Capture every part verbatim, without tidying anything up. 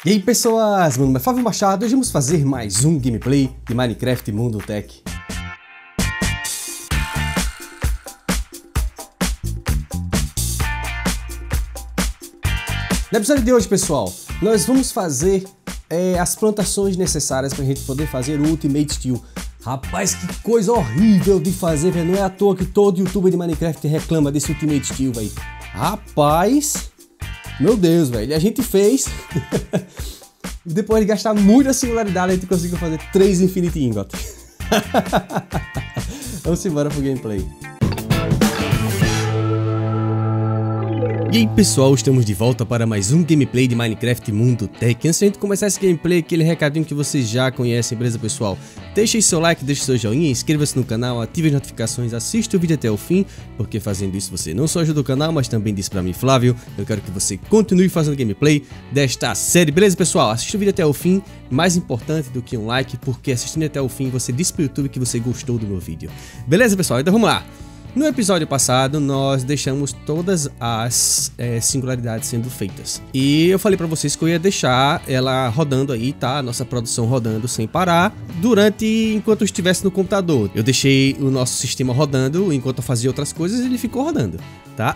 E aí pessoas, meu nome é Flávio Machado e hoje vamos fazer mais um gameplay de Minecraft Mundo Tech. No episódio de hoje, pessoal, nós vamos fazer é, as plantações necessárias para a gente poder fazer o Ultimate Steel. Rapaz, que coisa horrível de fazer, velho. Não é à toa que todo youtuber de Minecraft reclama desse Ultimate Steel, velho. Rapaz, meu Deus, velho. A gente fez... Depois de gastar muita singularidade, a gente conseguiu fazer três Infinity Ingot. Vamos embora pro gameplay. E aí pessoal, estamos de volta para mais um gameplay de Minecraft Mundo Tech. Antes de a gente começar esse gameplay, aquele recadinho que vocês já conhecem, beleza pessoal? Deixe seu like, deixe seu joinha, inscreva-se no canal, ative as notificações, assista o vídeo até o fim, porque fazendo isso você não só ajuda o canal, mas também diz pra mim, Flávio, eu quero que você continue fazendo gameplay desta série, beleza pessoal? Assista o vídeo até o fim, mais importante do que um like, porque assistindo até o fim você diz pro YouTube que você gostou do meu vídeo. Beleza pessoal? Então vamos lá! No episódio passado, nós deixamos todas as é, singularidades sendo feitas. E eu falei pra vocês que eu ia deixar ela rodando aí, tá? Nossa produção rodando sem parar, durante, enquanto eu estivesse no computador. Eu deixei o nosso sistema rodando, enquanto eu fazia outras coisas, ele ficou rodando, tá?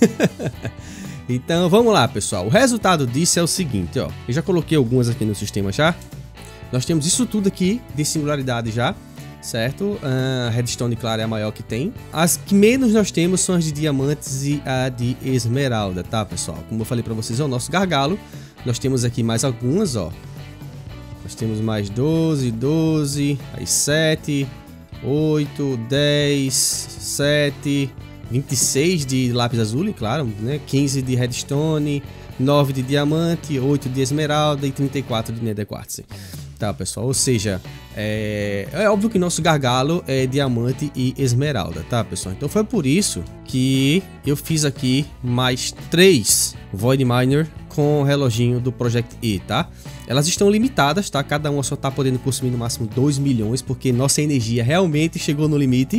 Então, vamos lá, pessoal. O resultado disso é o seguinte, ó. Eu já coloquei algumas aqui no sistema já. Nós temos isso tudo aqui de singularidade já. Certo? A redstone, claro, é a maior que tem. As que menos nós temos são as de diamantes e a de esmeralda, tá, pessoal? Como eu falei pra vocês, é o nosso gargalo. Nós temos aqui mais algumas, ó. Nós temos mais doze, doze, aí sete, oito, dez, sete, vinte e seis de lápis azul, claro, né? quinze de redstone, nove de diamante, oito de esmeralda e trinta e quatro de nether quartz. Tá, pessoal, ou seja, é, é óbvio que nosso gargalo é diamante e esmeralda, tá, pessoal? Então foi por isso que eu fiz aqui mais três Void Miner com o reloginho do Project E, tá? Elas estão limitadas, tá? Cada uma só tá podendo consumir no máximo dois milhões, porque nossa energia realmente chegou no limite,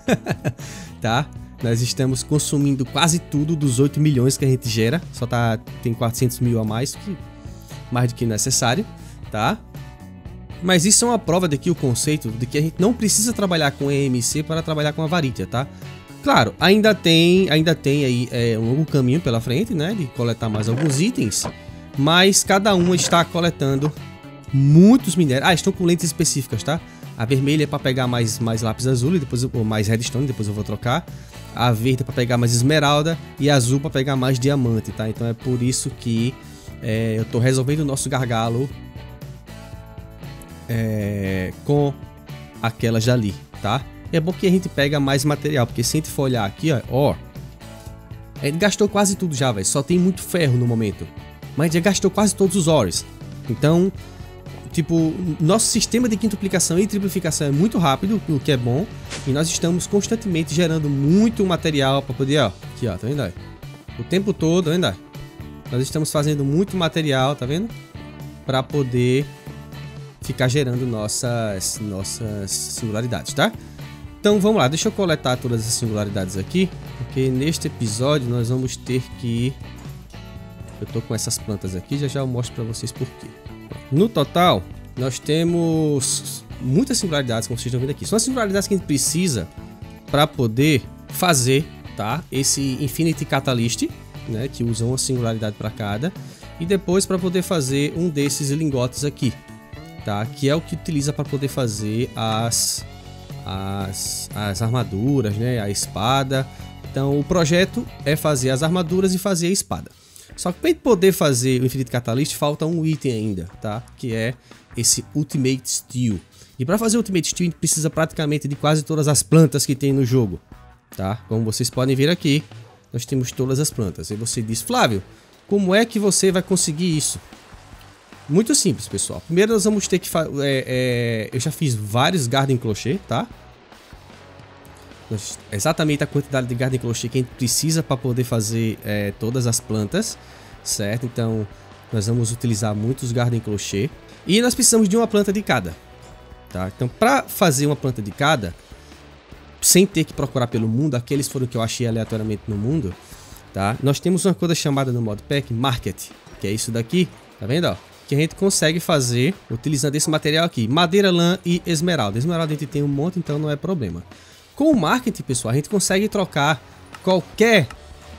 tá? Nós estamos consumindo quase tudo dos oito milhões que a gente gera, só tá, tem quatrocentos mil a mais, que, mais do que necessário, tá? Mas isso é uma prova de que o conceito de que a gente não precisa trabalhar com E M C para trabalhar com a Varitia, tá? Claro, ainda tem, ainda tem aí é, um longo caminho pela frente, né? De coletar mais alguns itens, mas cada uma está coletando muitos minérios. Ah, estão com lentes específicas, tá? A vermelha é para pegar mais, mais lápis azul, e depois, ou mais redstone, depois eu vou trocar. A verde é para pegar mais esmeralda e a azul para pegar mais diamante, tá? Então é por isso que é, eu tô resolvendo o nosso gargalo É, com aquelas ali, tá? É bom que a gente pega mais material, porque se a gente for olhar aqui, ó, ó a gente gastou quase tudo já, velho. Só tem muito ferro no momento, mas já gastou quase todos os ores. Então, tipo, nosso sistema de quintuplicação e triplificação é muito rápido, o que é bom. E nós estamos constantemente gerando muito material para poder, ó, aqui, ó, tá vendo aí? O tempo todo, tá vendo aí? Nós estamos fazendo muito material, tá vendo? Para poder ficar gerando nossas, nossas singularidades, tá? Então vamos lá, deixa eu coletar todas as singularidades aqui, porque neste episódio nós vamos ter que... Eu tô com essas plantas aqui, já já eu mostro pra vocês por quê. No total, nós temos muitas singularidades, como vocês estão vendo aqui. São as singularidades que a gente precisa para poder fazer, tá? Esse Infinity Catalyst, né? Que usa uma singularidade para cada. E depois para poder fazer um desses lingotes aqui. Tá, que é o que utiliza para poder fazer as, as, as armaduras, né? A espada. Então o projeto é fazer as armaduras e fazer a espada. Só que para poder fazer o Infinite Catalyst falta um item ainda, tá? Que é esse Ultimate Steel. E para fazer o Ultimate Steel a gente precisa praticamente de quase todas as plantas que tem no jogo, tá? Como vocês podem ver aqui, nós temos todas as plantas. E você diz, Flávio, como é que você vai conseguir isso? Muito simples, pessoal. Primeiro nós vamos ter que... É, é, eu já fiz vários Garden Clocher, tá? Exatamente a quantidade de Garden Clocher que a gente precisa para poder fazer é, todas as plantas, certo? Então, nós vamos utilizar muitos Garden Clocher. E nós precisamos de uma planta de cada, tá? Então, para fazer uma planta de cada, sem ter que procurar pelo mundo, aqueles foram que eu achei aleatoriamente no mundo, tá? Nós temos uma coisa chamada no modpack Market, que é isso daqui, tá vendo, ó? que a gente consegue fazer utilizando esse material aqui. Madeira, lã e esmeralda. Esmeralda a gente tem um monte, então não é problema. Com o marketing, pessoal, a gente consegue trocar qualquer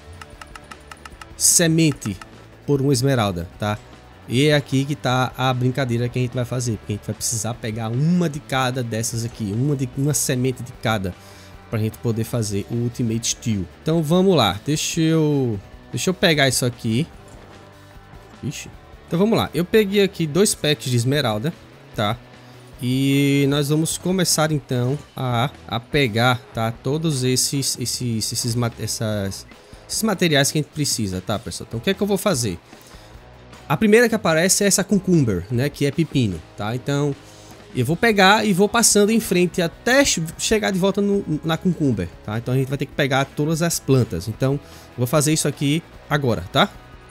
semente por uma esmeralda, tá? E é aqui que tá a brincadeira que a gente vai fazer, porque a gente vai precisar pegar uma de cada dessas aqui, uma, de, uma semente de cada, pra gente poder fazer o Ultimate Steel. Então vamos lá, deixa eu, deixa eu pegar isso aqui. Ixi. Então vamos lá, eu peguei aqui dois packs de esmeralda, tá? E nós vamos começar então a, a pegar, tá? Todos esses, esses, esses, essas, esses materiais que a gente precisa, tá, pessoal? Então o que é que eu vou fazer? A primeira que aparece é essa cucumber, né? Que é pepino, tá? Então eu vou pegar e vou passando em frente até chegar de volta no, na cucumber, tá? Então a gente vai ter que pegar todas as plantas. Então eu vou fazer isso aqui agora, tá?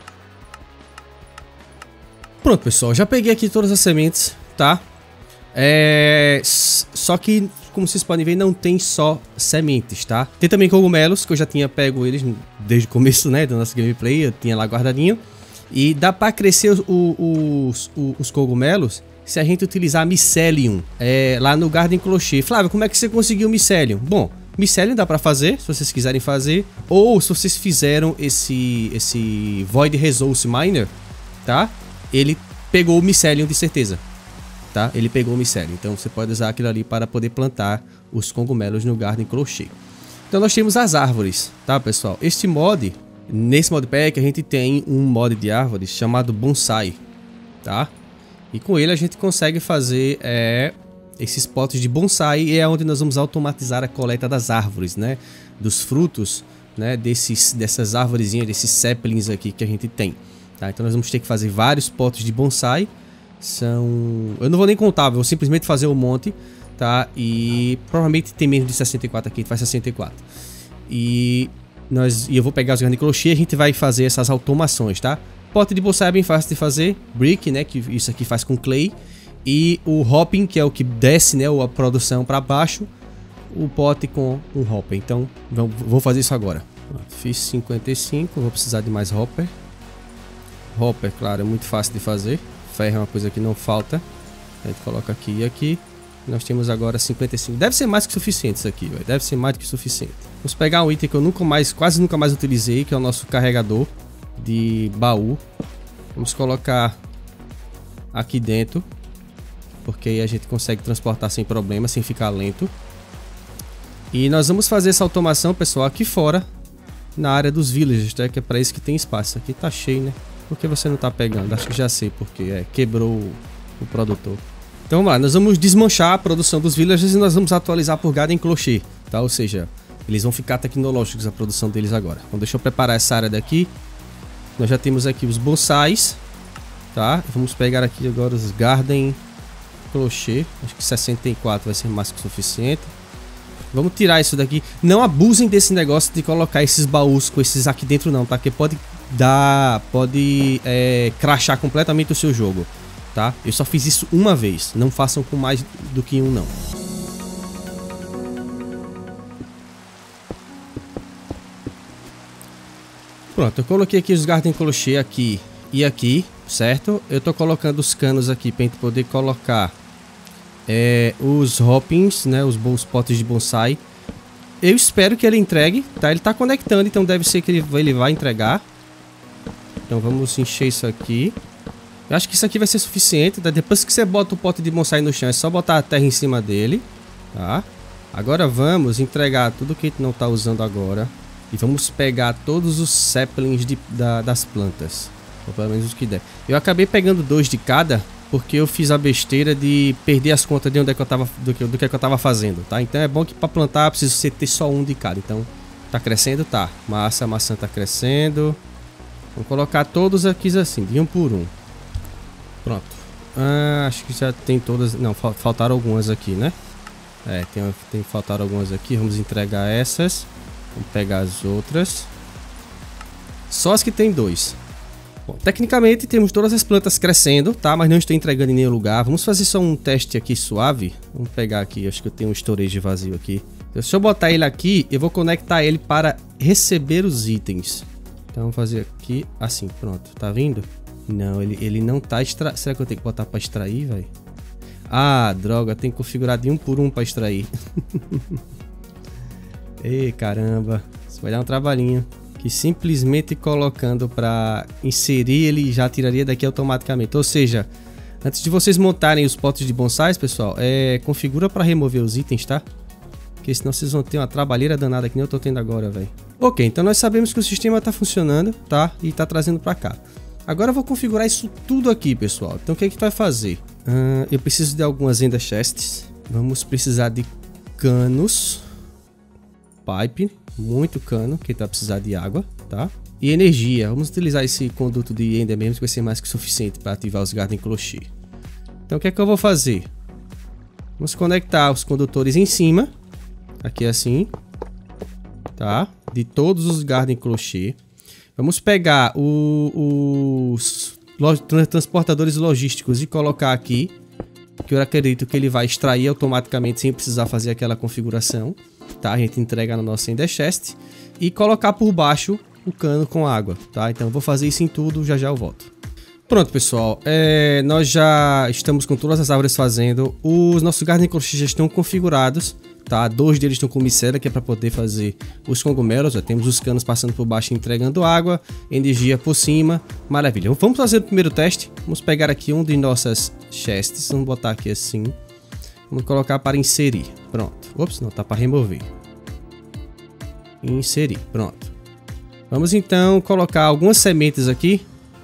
Pronto, pessoal, já peguei aqui todas as sementes, tá? É... Só que, como vocês podem ver, não tem só sementes, tá? Tem também cogumelos, que eu já tinha pego eles desde o começo, né, do nosso gameplay, eu tinha lá guardadinho. E dá pra crescer os, os, os, os cogumelos se a gente utilizar Mycelium é, lá no Garden Clocher. Flávio, como é que você conseguiu Mycelium? Bom, Mycelium dá pra fazer, se vocês quiserem fazer. Ou se vocês fizeram esse, esse Void Resource Miner, tá? Ele pegou o Mycelium de certeza, tá? Ele pegou o Mycelium. Então você pode usar aquilo ali para poder plantar os cogumelos no Garden Clocher. Então nós temos as árvores, tá, pessoal? Este mod... Nesse modpack a gente tem um mod de árvores chamado Bonsai, tá? E com ele a gente consegue fazer é, esses potes de bonsai, e é onde nós vamos automatizar a coleta das árvores, né? Dos frutos, né? Desses, dessas árvorezinhas, desses saplings aqui que a gente tem, tá? Então nós vamos ter que fazer vários potes de bonsai. São... Eu não vou nem contar, vou simplesmente fazer um monte, tá? E provavelmente tem menos de sessenta e quatro aqui, faz sessenta e quatro. E... Nós, e eu vou pegar os Garden Clocher e a gente vai fazer essas automações, tá? Pote de bonsai é bem fácil de fazer. Brick, né? Que isso aqui faz com clay. E o hopping, que é o que desce, né? A produção para baixo. O pote com um hopper. Então, vou fazer isso agora. Fiz cinquenta e cinco. Vou precisar de mais hopper. Hopper, claro, é muito fácil de fazer. Ferro é uma coisa que não falta. A gente coloca aqui e aqui. Nós temos agora cinquenta e cinco. Deve ser mais que suficiente isso aqui, véio. Deve ser mais do que suficiente. Vamos pegar um item que eu nunca mais, quase nunca mais utilizei, que é o nosso carregador de baú. Vamos colocar aqui dentro, porque aí a gente consegue transportar sem problema, sem ficar lento. E nós vamos fazer essa automação, pessoal, aqui fora, na área dos villagers, tá? Que é para isso que tem espaço. Aqui tá cheio, né? Por que você não tá pegando? Acho que já sei porque. É, quebrou o, o produtor. Então vamos lá, nós vamos desmanchar a produção dos villagers e nós vamos atualizar por Garden Clocher, tá? Ou seja, eles vão ficar tecnológicos a produção deles agora. Então deixa eu preparar essa área daqui. Nós já temos aqui os bonsais, tá? Vamos pegar aqui agora os Garden Clocher. Acho que sessenta e quatro vai ser mais que suficiente. Vamos tirar isso daqui. Não abusem desse negócio de colocar esses baús com esses aqui dentro não, tá? Porque pode dar, pode é, crashar completamente o seu jogo. Tá? Eu só fiz isso uma vez, não façam com mais do que um não. Pronto, eu coloquei aqui os Garden Clocher aqui e aqui, certo? Eu tô colocando os canos aqui pra gente poder colocar é, os hoppings, né? Os, os potes de bonsai. Eu espero que ele entregue, tá? Ele tá conectando, então deve ser que ele, ele vai entregar. Então vamos encher isso aqui. Eu acho que isso aqui vai ser suficiente, tá? Depois que você bota o pote de bonsai no chão, é só botar a terra em cima dele, tá? Agora vamos entregar tudo que a gente não tá usando agora. E vamos pegar todos os saplings de, da, das plantas. Ou pelo menos os que der. Eu acabei pegando dois de cada, porque eu fiz a besteira de perder as contas de onde é que eu tava, do que, do que, é que eu tava fazendo, tá? Então é bom que para plantar precisa ter só um de cada. Então, tá crescendo? Tá. Massa, a maçã tá crescendo. Vamos colocar todos aqui assim, de um por um. Pronto. Ah, acho que já tem todas. Não, faltaram algumas aqui, né? É, tem, tem faltaram algumas aqui. Vamos entregar essas. Vamos pegar as outras. Só as que tem dois. Bom, tecnicamente temos todas as plantas crescendo, tá? Mas não estou entregando em nenhum lugar. Vamos fazer só um teste aqui suave. Vamos pegar aqui, acho que eu tenho um storage vazio aqui. Se eu botar ele aqui, eu vou conectar ele para receber os itens. Então vamos fazer aqui assim, pronto. Tá vindo? Não, ele, ele não tá extra... Será que eu tenho que botar pra extrair, velho? Ah, droga, tem que configurar de um por um pra extrair. Ei, caramba. Isso vai dar um trabalhinho. Que simplesmente colocando pra inserir, ele já tiraria daqui automaticamente. Ou seja, antes de vocês montarem os potes de bonsais, pessoal, é, configura pra remover os itens, tá? Porque senão vocês vão ter uma trabalheira danada que nem eu tô tendo agora, velho. Ok, então nós sabemos que o sistema tá funcionando, tá? E tá trazendo pra cá. Agora eu vou configurar isso tudo aqui, pessoal. Então o que é que vai fazer? Uh, eu preciso de algumas ender chests. Vamos precisar de canos. Pipe, muito cano, que tá precisar de água, tá? E energia. Vamos utilizar esse conduto de ender mesmo, que vai ser mais que suficiente para ativar os Garden Clocher. Então o que é que eu vou fazer? Vamos conectar os condutores em cima. Aqui assim. Tá? De todos os Garden Clocher. Vamos pegar o, os transportadores logísticos e colocar aqui. Que eu acredito que ele vai extrair automaticamente sem precisar fazer aquela configuração. Tá? A gente entrega na nossa Ender Chest. E colocar por baixo o cano com água. Tá? Então eu vou fazer isso em tudo, já já eu volto. Pronto, pessoal. É, nós já estamos com todas as árvores fazendo. Os nossos Garden Clocher já estão configurados. Tá? Dois deles estão com micela, que é para poder fazer os cogumelos. Já temos os canos passando por baixo e entregando água, energia por cima. Maravilha. Vamos fazer o primeiro teste. Vamos pegar aqui um de nossas chests. Vamos botar aqui assim. Vamos colocar para inserir. Pronto. Ops, não, tá para remover. Inserir. Pronto. Vamos então colocar algumas sementes aqui.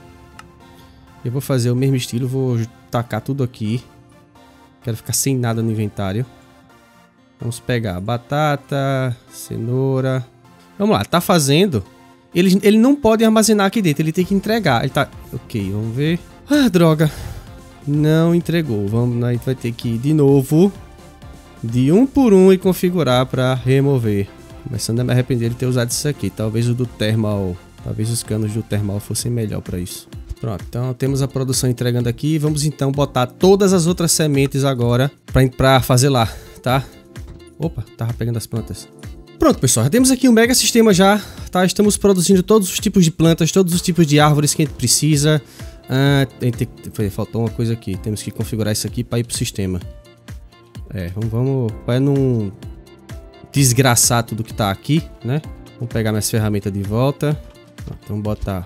Eu vou fazer o mesmo estilo. Vou tacar tudo aqui. Quero ficar sem nada no inventário. Vamos pegar batata, cenoura. Vamos lá, tá fazendo. Ele, ele não pode armazenar aqui dentro, ele tem que entregar. Ele tá... Ok, vamos ver. Ah, droga. Não entregou. Vamos, a gente vai ter que ir de novo. De um por um e configurar para remover. Começando a me arrepender de ter usado isso aqui. Talvez o do thermal... Talvez os canos do thermal fossem melhor para isso. Pronto, então temos a produção entregando aqui. Vamos então botar todas as outras sementes agora para fazer lá, tá? Opa, tava pegando as plantas. Pronto, pessoal, já temos aqui um mega sistema já, tá? Estamos produzindo todos os tipos de plantas, todos os tipos de árvores que a gente precisa. Ah, tem, tem, faltou uma coisa aqui, temos que configurar isso aqui para ir pro sistema. É, vamos, vamos para não desgraçar tudo que tá aqui, né? Vamos pegar minhas ferramentas de volta. Então vamos botar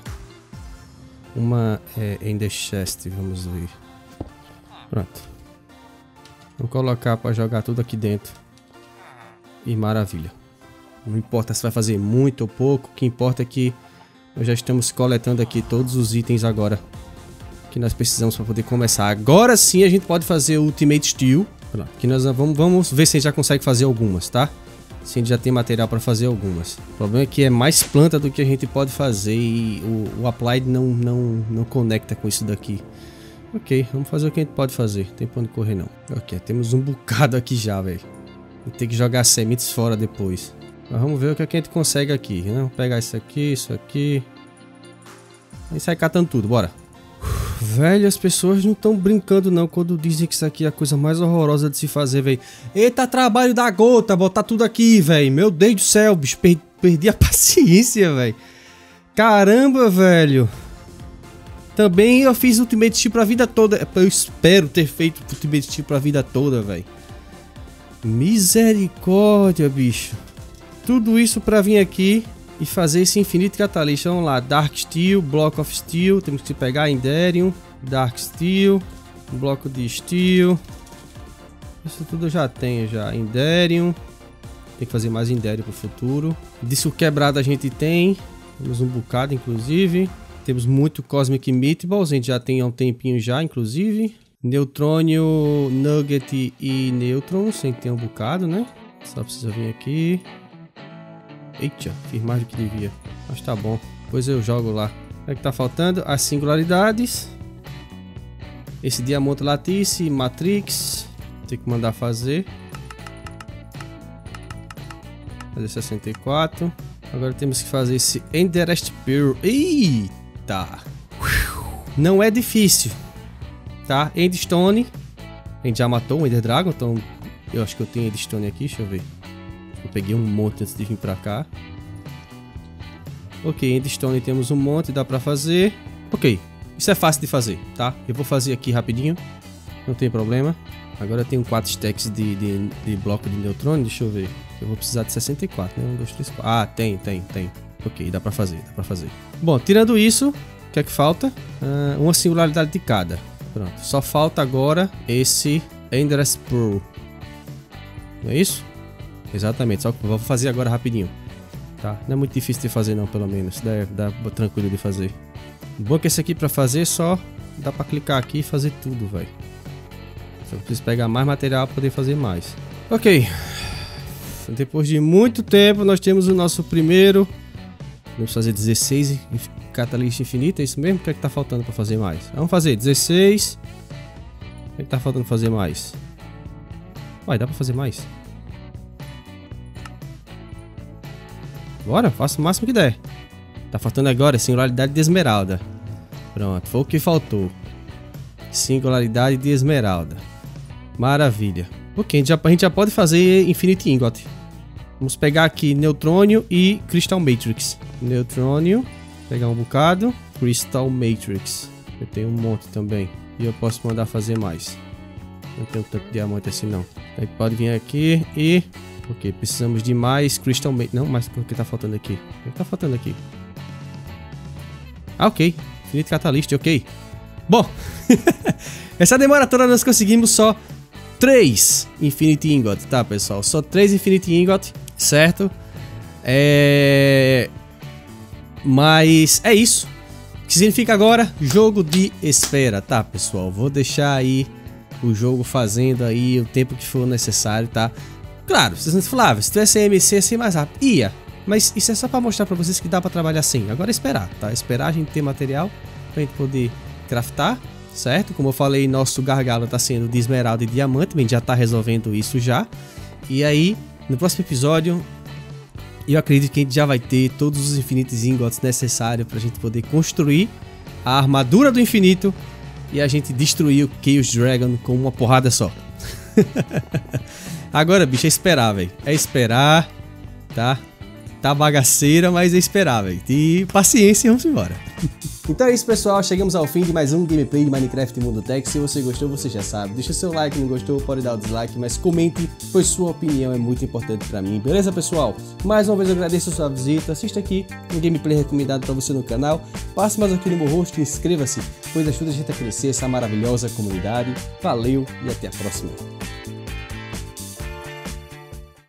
uma é, Ender Chest, vamos ver. Pronto. Vamos colocar para jogar tudo aqui dentro. E maravilha. Não importa se vai fazer muito ou pouco. O que importa é que nós já estamos coletando aqui todos os itens agora que nós precisamos para poder começar. Agora sim a gente pode fazer o Ultimate Steel. Pronto, que nós vamos, vamos ver se a gente já consegue fazer algumas, tá? Se a gente já tem material para fazer algumas. O problema é que é mais planta do que a gente pode fazer e o, o Applied não, não, não conecta com isso daqui. Ok, vamos fazer o que a gente pode fazer. Não tem pra onde correr não. Ok, temos um bocado aqui já, velho. Vou ter que jogar sementes fora depois. Mas vamos ver o que a gente consegue aqui, né? Vamos pegar isso aqui, isso aqui. E sai catando tudo, bora. Uf, velho, as pessoas não estão brincando não quando dizem que isso aqui é a coisa mais horrorosa de se fazer, velho. Eita, trabalho da gota, botar tudo aqui, velho. Meu Deus do céu, bicho, per perdi a paciência, velho. Caramba, velho. Também eu fiz Ultimate Steel pra vida toda. Eu espero ter feito Ultimate Steel pra vida toda, velho. Misericórdia, bicho. Tudo isso pra vir aqui e fazer esse infinito catalista. Vamos lá, Dark Steel, Block of Steel. Temos que pegar Enderium, Dark Steel, bloco de Steel. Isso tudo eu já tenho já. Enderium. Tem que fazer mais Enderium pro futuro. Disso quebrado a gente tem. Temos um bocado, inclusive. Temos muito Cosmic Meatballs. A gente já tem há um tempinho já, inclusive. Neutrônio, Nugget e Neutrons. A gente tem um bocado, né? Só precisa vir aqui. Eita, fiz mais do que devia. Mas tá bom. Depois eu jogo lá. O que é que tá faltando? As singularidades. Esse Diamante Lattice, Matrix. Tem que mandar fazer. Fazer sessenta e quatro. Agora temos que fazer esse Enderest Pearl. Eita! Não é difícil. Tá? Endstone. A gente já matou o Ender Dragon. Então eu acho que eu tenho Endstone aqui. Deixa eu ver. Eu peguei um monte antes de vir pra cá. Ok, Endstone temos um monte, dá pra fazer. Ok, Isso é fácil de fazer, tá? Eu vou fazer aqui rapidinho, não tem problema. Agora eu tenho quatro stacks de, de, de bloco de neutrônio, deixa eu ver. Eu vou precisar de sessenta e quatro, né? um, dois, três, quatro. Ah, tem, tem, tem. Ok, dá pra fazer, dá pra fazer. Bom, tirando isso, o que é que falta? Uh, uma singularidade de cada. Pronto, só falta agora esse Endless Pro. Não é isso? Exatamente, só que eu vou fazer agora rapidinho. Tá? Não é muito difícil de fazer não, pelo menos. Dá, dá tranquilo de fazer. O bom é que esse aqui pra fazer só dá pra clicar aqui e fazer tudo, velho. Só preciso pegar mais material pra poder fazer mais. Ok. Depois de muito tempo nós temos o nosso primeiro. Vamos fazer dezesseis catalista infinita, é isso mesmo? O que é que tá faltando pra fazer mais? Vamos fazer dezesseis. O que é que tá faltando fazer mais? Vai, dá pra fazer mais. Bora, faça o máximo que der. Tá faltando agora singularidade de esmeralda. Pronto, foi o que faltou. Singularidade de esmeralda. Maravilha. Ok, a gente já, a gente já pode fazer Infinity Ingot. Vamos pegar aqui Neutrônio e Crystal Matrix. Neutrônio, pegar um bocado. Crystal Matrix. Eu tenho um monte também. E eu posso mandar fazer mais. Não tenho tanto diamante assim não. Aí pode vir aqui e... Ok, precisamos de mais Crystal Matrix. Não, mas o que tá faltando aqui? O que tá faltando aqui? Ah, ok. Infinite Catalyst, ok. Bom, essa demora toda nós conseguimos só três Infinity Ingot, tá, pessoal? Só três Infinity Ingot, certo? É... Mas é isso. O que significa agora? Jogo de espera, tá, pessoal? Vou deixar aí o jogo fazendo aí o tempo que for necessário, tá? Claro, vocês não falavam, se tivesse M C assim mais rápido, ia. Mas isso é só pra mostrar pra vocês que dá pra trabalhar assim. Agora é esperar, tá? Esperar a gente ter material pra gente poder craftar, certo? Como eu falei, nosso gargalo tá sendo de esmeralda e diamante, a gente já tá resolvendo isso já. E aí, no próximo episódio, eu acredito que a gente já vai ter todos os infinitos ingots necessários pra gente poder construir a armadura do infinito e a gente destruir o Chaos Dragon com uma porrada só. Agora, bicho, é esperar, velho. É esperar, tá? Tá bagaceira, mas é esperar, velho. E paciência e vamos embora. Então é isso, pessoal. Chegamos ao fim de mais um gameplay de Minecraft Mundo Tech. Se você gostou, você já sabe. Deixa seu like, não gostou, pode dar o dislike, mas comente, pois sua opinião é muito importante pra mim. Beleza, pessoal? Mais uma vez eu agradeço a sua visita. Assista aqui um gameplay recomendado pra você no canal. Passe mais aqui no meu rosto e inscreva-se, pois ajuda a gente a crescer essa maravilhosa comunidade. Valeu e até a próxima.